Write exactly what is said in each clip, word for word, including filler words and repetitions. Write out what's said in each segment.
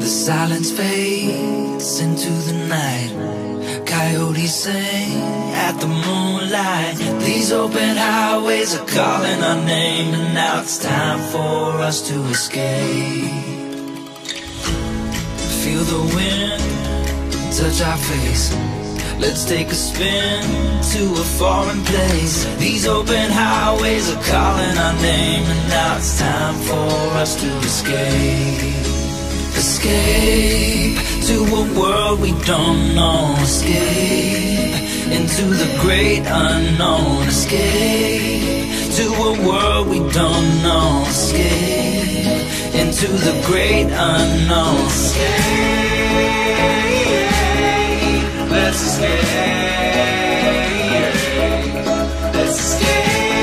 silence fades into the night. Coyotes sing at the moonlight. These open highways are calling our name, and now it's time for us to escape. Feel the wind touch our face. Let's take a spin to a foreign place. These open highways are calling our name, and now it's time for us to escape. Escape to a world we don't know. Escape into the great unknown. Escape to a world we don't know. Escape into the great unknown. Escape, let's escape. Let's escape.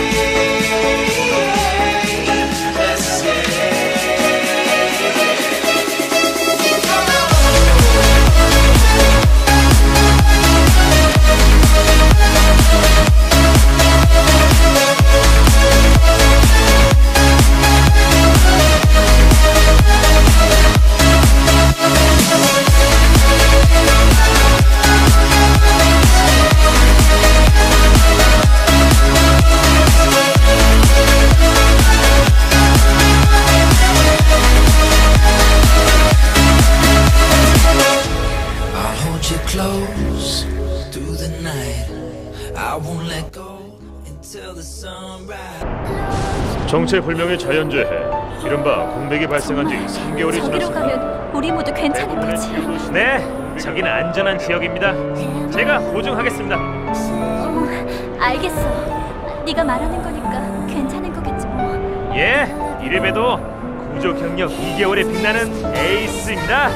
Close through the night. I won't let go until the sunrise. 정체불명의 자연재해, 이른바 공백이 발생한 지 삼 개월이 저기로 지났습니다. 가면 우리 모두 괜찮은 거지. 네, 저기는 안전한 지역입니다. 제가 보증하겠습니다. 어, 알겠어. 네가 말하는 거니까 괜찮은 거겠지 뭐. 예, 이래봬도 구조 경력 이 개월에 빛나는 에이스입니다.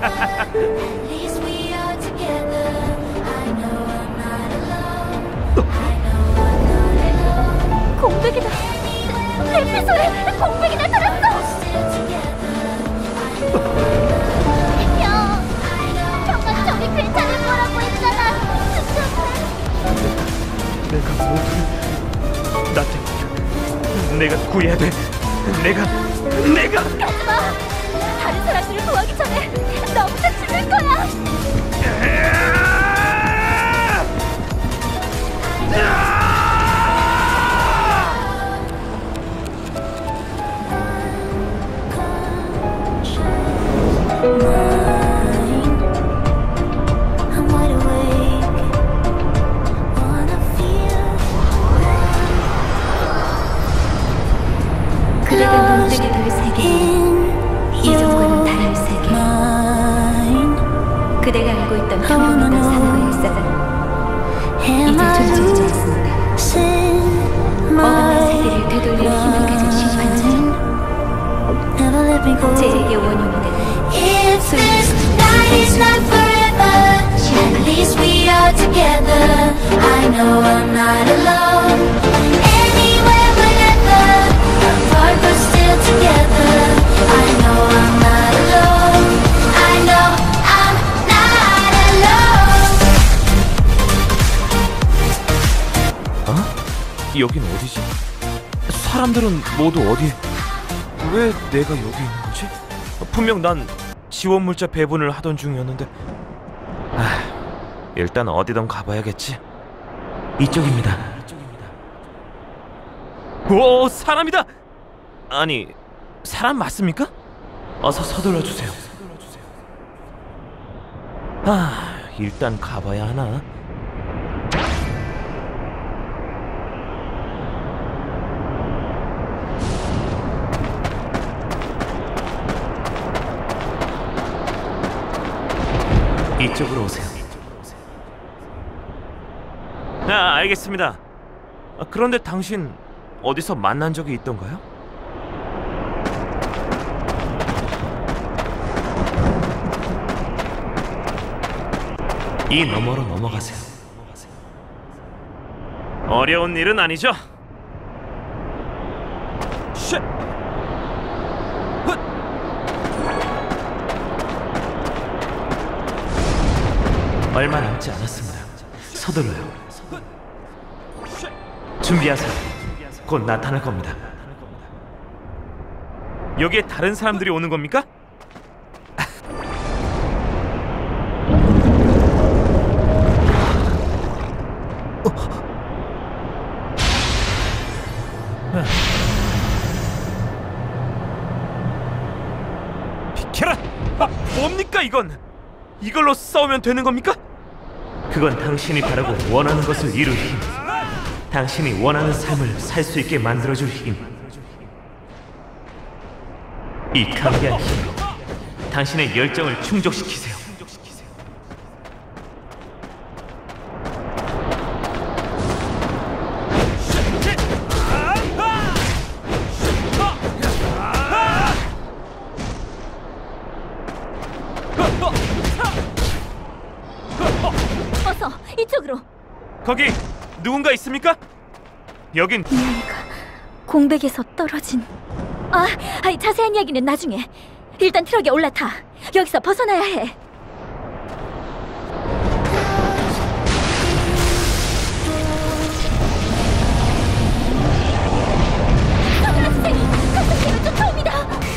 공백이다. 내 폐소에 공백이 나타났어. 형, 정말 저기 괜찮을 거라고 했잖아. 내가 모든 나 때문에 내가 구해야 돼. 내가 내가 가지마. 다른 사람들을 구하기 전에 너부터 죽을 거야. 그대가 눈뜨게 될 세계, 이전과는 다를 세계. 그대가 알고 있던 평범한 삶과 일상은 이제 존재하지 않습니다. 어긋난 세계를 되돌릴 힘을 가진 심판자는 제에게 원흉이 되는 At least we are together. I know I'm not alone. Anywhere, whenever, apart but still together. I know I'm not alone. I know I'm not alone. 어? 여긴 어디지? 사람들은 모두 어디에? 왜 내가 여기 있는 거지? 분명 난 지원 물자 배분을 하던 중이었는데. 아, 일단 어디든 가봐야겠지. 이쪽입니다. 오, 사람이다! 아니, 사람 맞습니까? 어서 서둘러 주세요. 아, 일단 가봐야 하나? 이쪽으로 오세요. 아, 알겠습니다. 아, 그런데 당신 어디서 만난 적이 있던가요? 이 너머로 넘어가세요. 어려운 일은 아니죠? 쉣! 훗! 얼마 남지 않았습니다. 서둘러요. 준비하세요. 곧 나타날 겁니다. 여기에 다른 사람들이 오는 겁니까? 비켜라! 아, 뭡니까 이건? 이걸로 싸우면 되는 겁니까? 그건 당신이 바라고 원하는 것을 이룰 힘, 당신이 원하는 삶을 살 수 있게 만들어줄 힘. 이 강렬한 힘으로 당신의 열정을 충족시키세요. 어서 이쪽으로. 거기 누군가 있습니까? 여긴 미아이가 공백에서 떨어진. 아, 아이, 자세한 이야기는 나중에. 일단 트럭에 올라타. 여기서 벗어나야 해. 선생님, 선생님을 쫓아옵니다.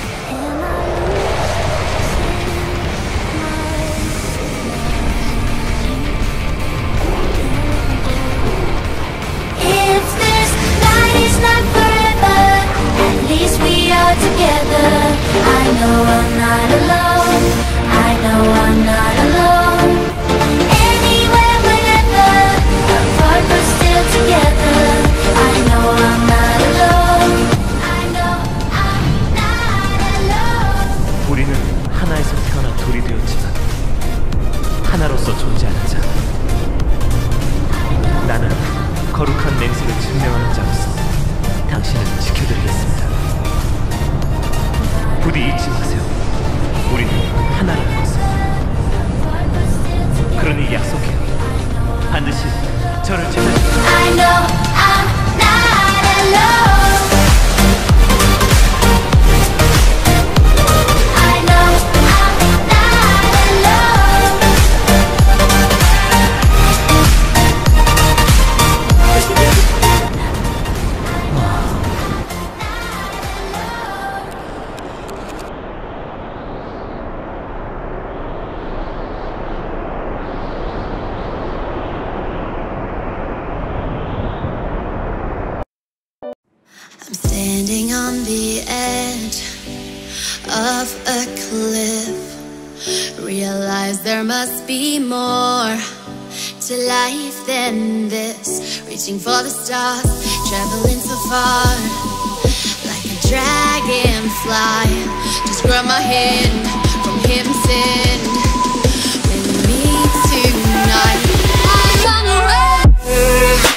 If this night is not forever, at least we are together. I know I'm not alone. I know I'm not alone. Anywhere, whenever, apart but still together. I know I'm not alone. I know I'm not alone. 우리는 하나에서 태어나 둘이 되었지만 하나로서 존재하는 자. 나는 거룩한 맹세를 증명하는 자로서 당신을 지켜드리겠습니다. 부디 잊지 마세요. 우리는 하나라는 것을. 그러니 약속해요. 반드시 저를 찾아주세요. I know I'm not alone. I know I'm not alone. I'm standing on the edge of a cliff. Realize there must be more to life than this. Reaching for the stars, traveling so far, like a dragonfly. Just grab my hand from him, sin with me tonight. I run away.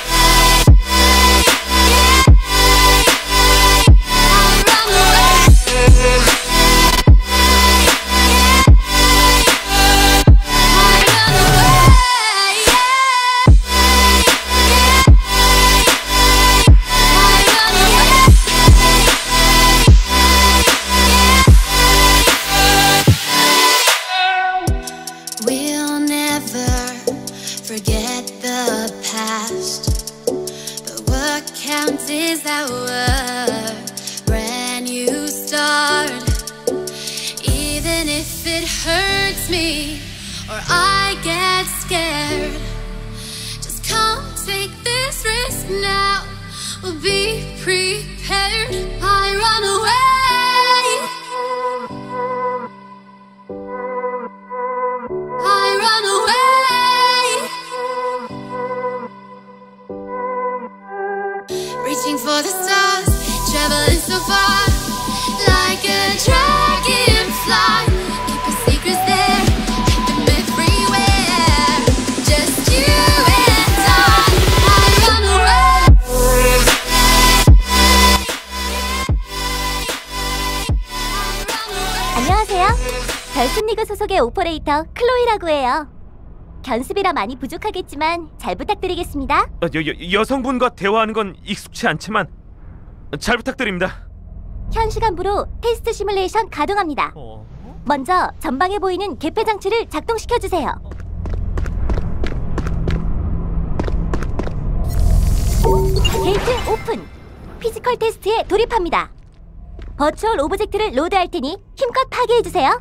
We'll never forget the past, but what counts is our brand new start. Even if it hurts me or I get scared, just come take this risk now. We'll be prepared. I run away. I run away. Reaching for the stars, traveling so far, like a dragonfly. Keep your secrets there, keep them everywhere. Just you and I. I run away. 안녕하세요. 별빛리그 소속의 오퍼레이터 클로이라고 해요. 견습이라 많이 부족하겠지만 잘 부탁드리겠습니다. 어, 여, 여, 여성분과 대화하는 건 익숙치 않지만 잘 부탁드립니다. 현 시간부로 테스트 시뮬레이션 가동합니다. 어? 먼저 전방에 보이는 개폐 장치를 작동시켜주세요. 게이트 오픈! 피지컬 테스트에 돌입합니다. 버추얼 오브젝트를 로드할 테니 힘껏 파괴해주세요.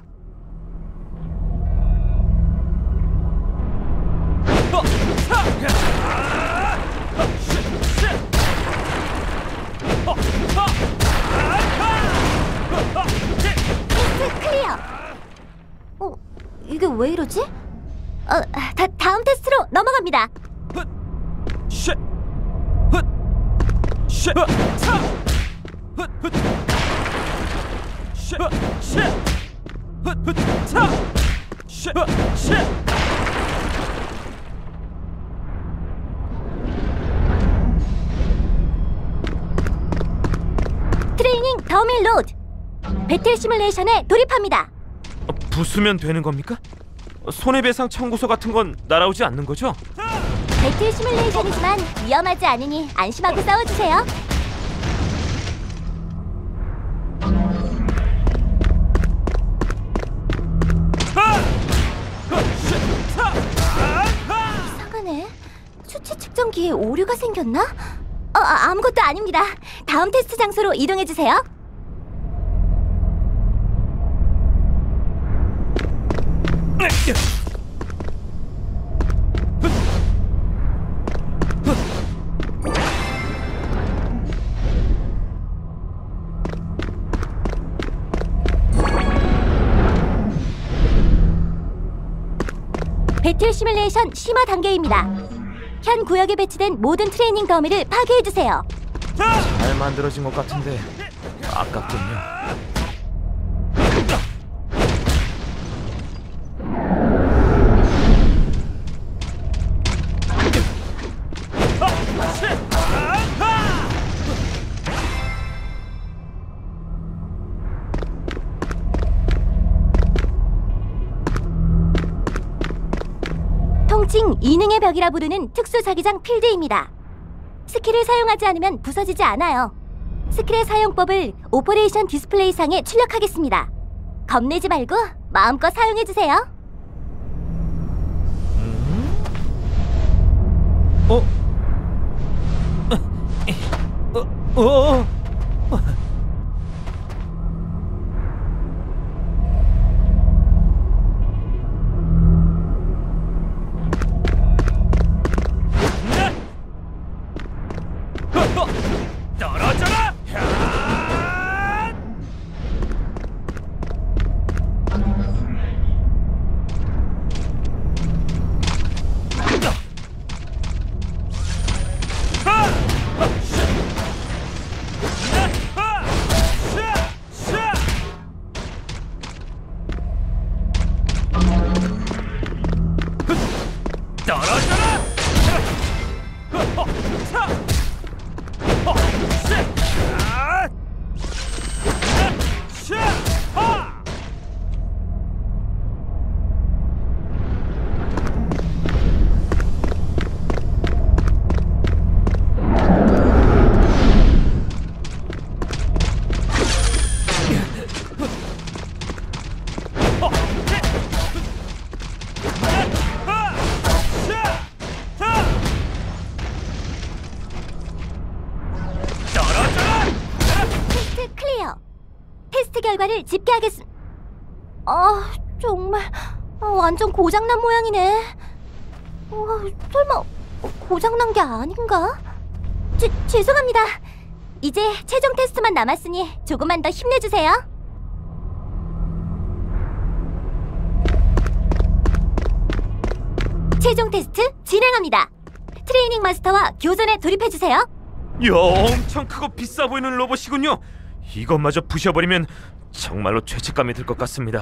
테스트 클리어! 이게 왜 이러지? 어, 다, 다음 테스트로 넘어갑니다. 쉣! 헛! 쉣! 차! 헛! 헛! 쉣! 쉣! 헛! 헛! 차! 쉣! 쉣! 트레이닝 더밀 로드. 배틀 시뮬레이션에 돌입합니다. 어, 부수면 되는 겁니까? 손해배상 청구서 같은 건 날아오지 않는 거죠? 배틀 시뮬레이션이지만 위험하지 않으니 안심하고 싸워주세요. 이상하네. 수치 측정기에 오류가 생겼나? 어, 아, 아무것도 아닙니다. 다음 테스트 장소로 이동해주세요. 배틀 시뮬레이션 심화 단계입니다. 현 구역에 배치된 모든 트레이닝 더미를 파괴해주세요. 잘 만들어진 것 같은데 아깝군요. 통칭 이능의 벽이라 부르는 특수 자기장 필드입니다. 스킬을 사용하지 않으면 부서지지 않아요. 스킬의 사용법을 오퍼레이션 디스플레이상에 출력하겠습니다. 겁내지 말고 마음껏 사용해주세요. 어? 어? 어? 떨어져라! 떨어져라! 테스트 클리어. 테스트 결과를 집계하겠습니다. 아, 정말 아, 완전 고장난 모양이네. 와, 설마 고장난 게 아닌가? 지, 죄송합니다. 이제 최종 테스트만 남았으니 조금만 더 힘내주세요. 최종 테스트 진행합니다. 트레이닝 마스터와 교전에 돌입해주세요. 야, 엄청 크고 비싸 보이는 로봇이군요. 이것마저 부셔버리면 정말로 죄책감이 들 것 같습니다.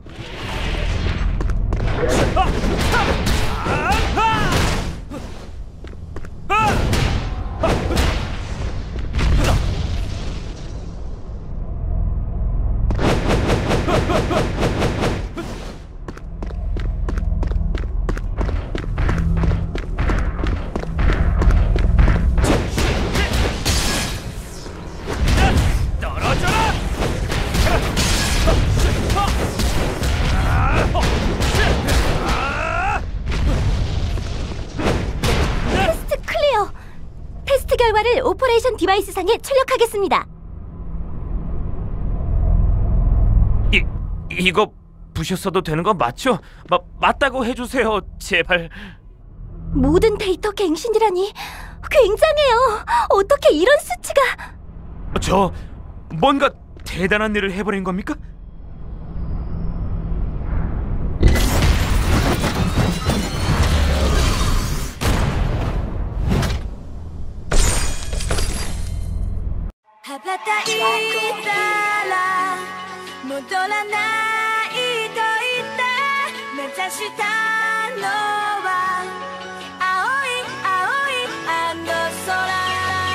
테스트 클리어. 테스트 결과를 오퍼레이션 디바이스 상에 출력하겠습니다. 이, 이거 부셨어도 되는 거 맞죠? 마, 맞다고 해주세요, 제발. 모든 데이터 갱신이라니 굉장해요. 어떻게 이런 수치가... 저 뭔가 대단한 일을 해버린 겁니까? 戻らないと言って目指したのは青い青いあの空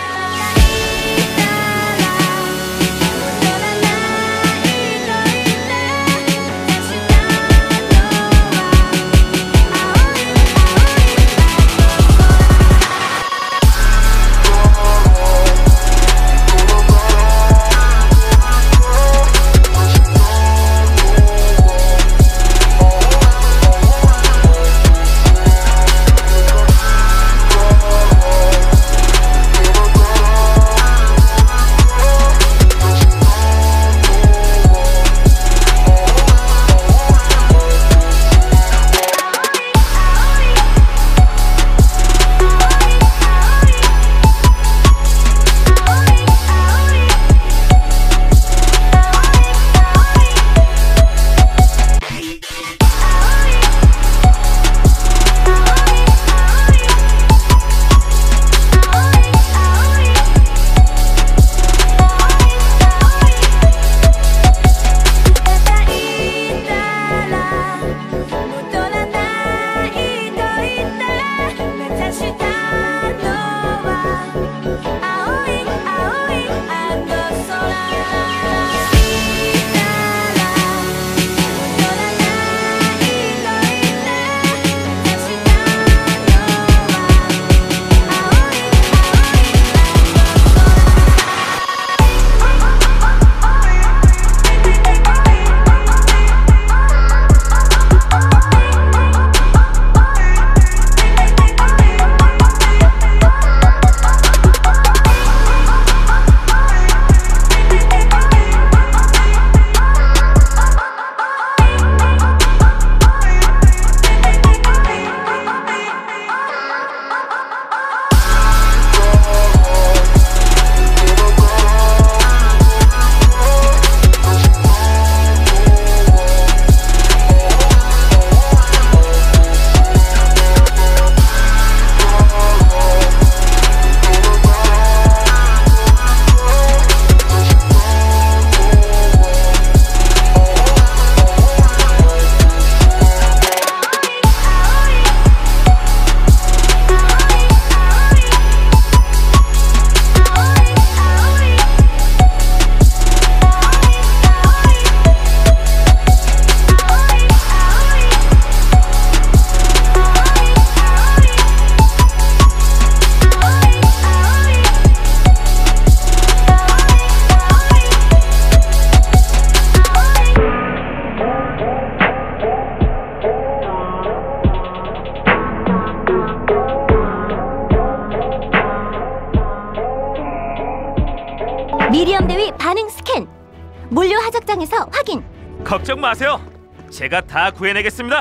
미리엄 대위 반응 스캔. 물류 하작장에서 확인. 걱정 마세요. 제가 다 구해내겠습니다.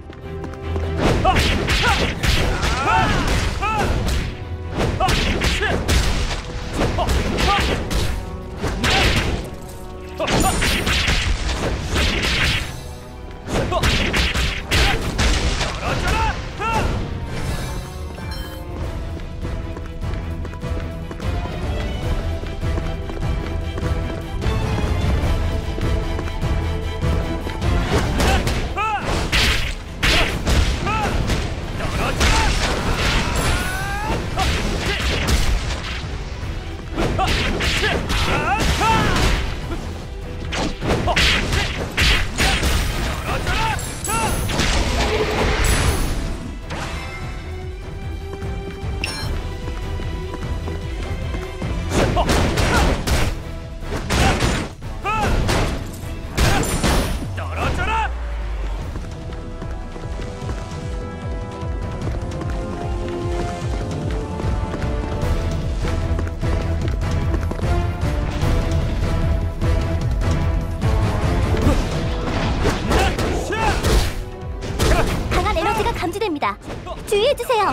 감지됩니다. 주의해주세요.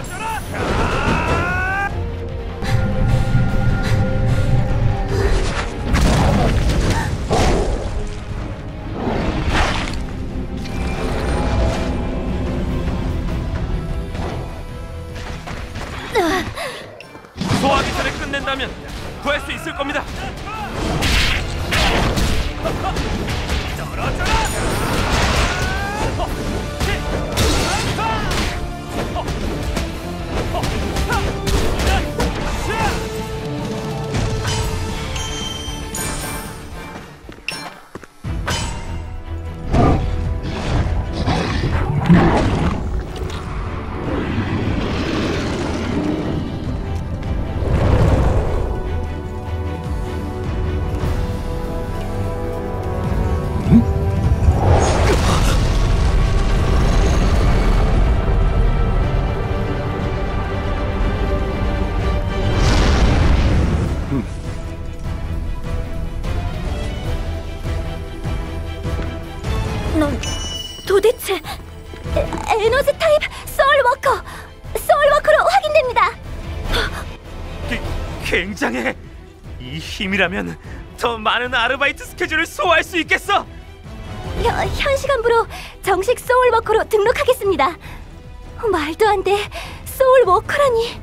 소화기 전에 끝낸다면 구할 수 있을 겁니다. 넌 도대체 에, 에너지 타입 소울워커! 소울워커로 확인됩니다! 게, 굉장해. 이 힘이라면 더 많은 아르바이트 스케줄을 소화할 수 있겠어. 현, 현 시간부로 정식 소울워커로 등록하겠습니다. 말도 안 돼. 소울워커라니.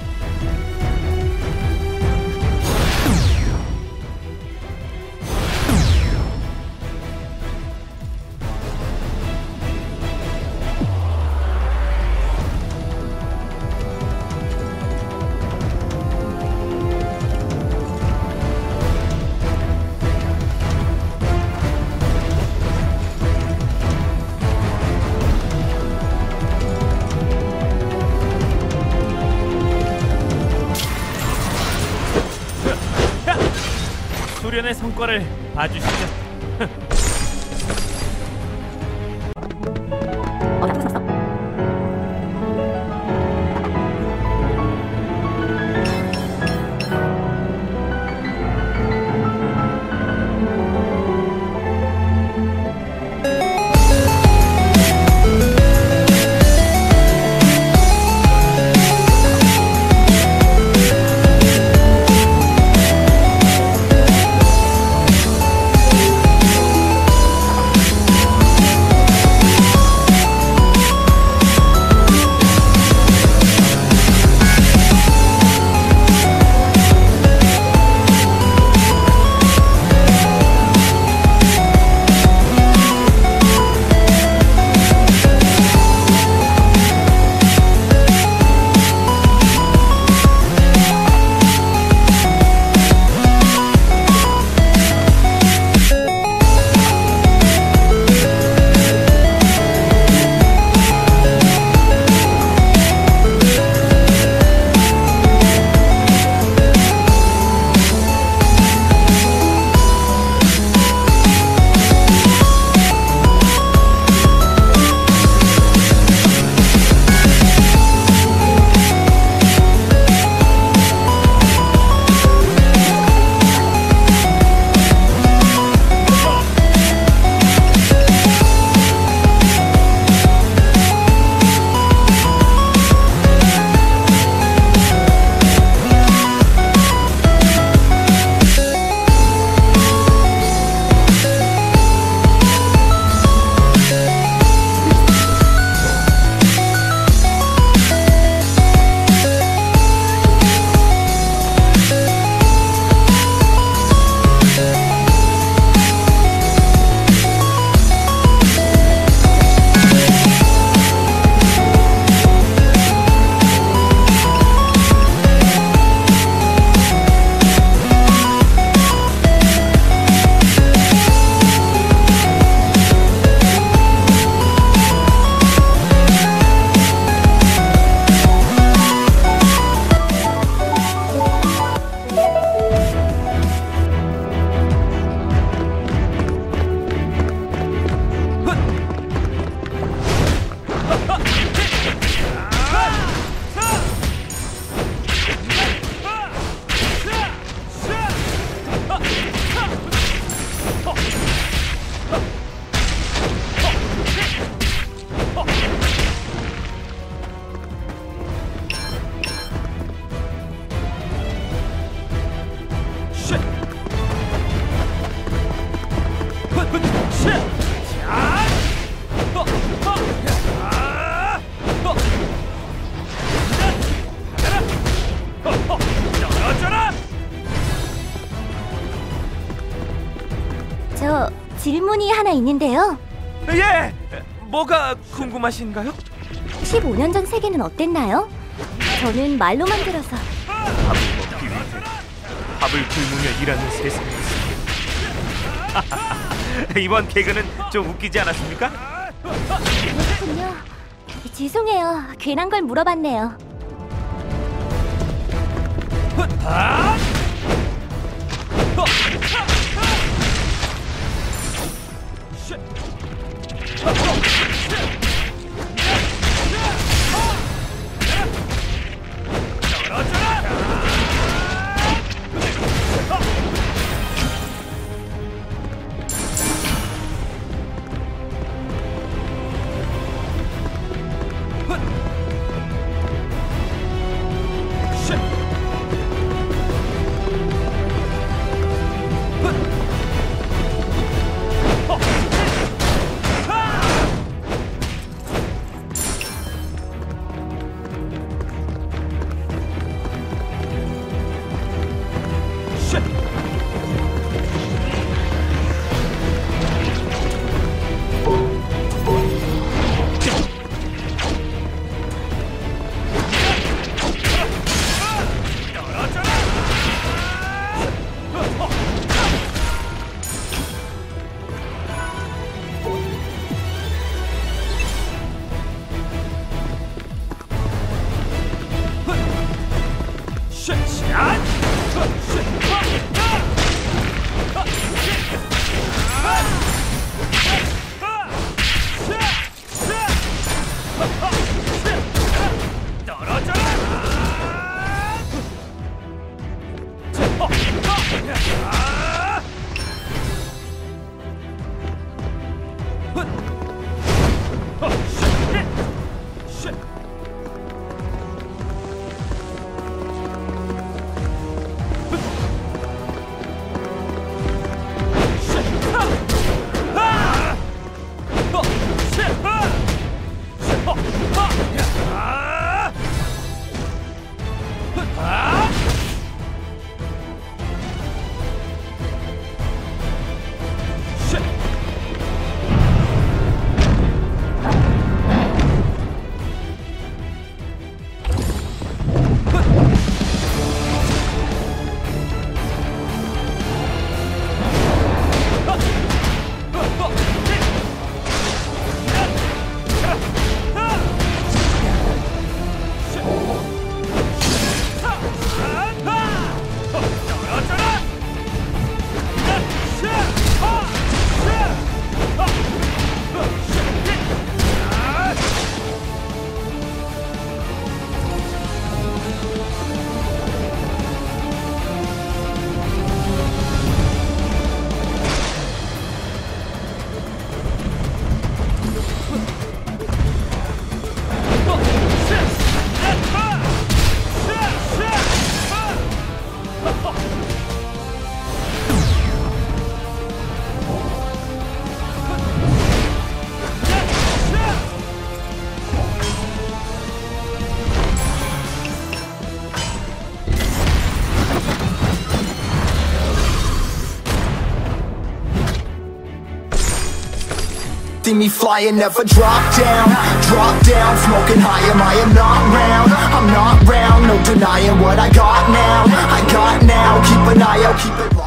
수련의 성과를 봐주시죠. 어디서 샀어? 저 질문이 하나 있는데요. 예! 뭐가 궁금하신가요? 십오 년 전 세계는 어땠나요? 저는 말로만 들어서. 밥을 먹기 위해 밥을 굶으며 일하는 세상이었습니다. 이번 개그는 좀 웃기지 않았습니까? 그렇군요. 죄송해요. 괜한 걸 물어봤네요. See me flying, never drop down. Drop down, smoking high, am I am not round. I'm not round, no denying what I got now. I got now, keep an eye out, keep it